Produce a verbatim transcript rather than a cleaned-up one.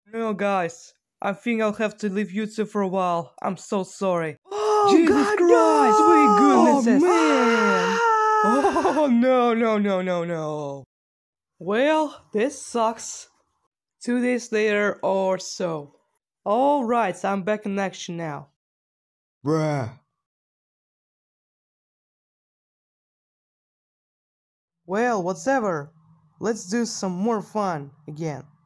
No, guys, I think I'll have to leave you two for a while. I'm so sorry. Oh, Jesus God, Christ, no! sweet goodnesses! Oh, man! Oh, no, no, no, no, no. Well, this sucks. Two days later or so. Alright, I'm back in action now. Bruh. Well, whatever. Let's do some more fun again.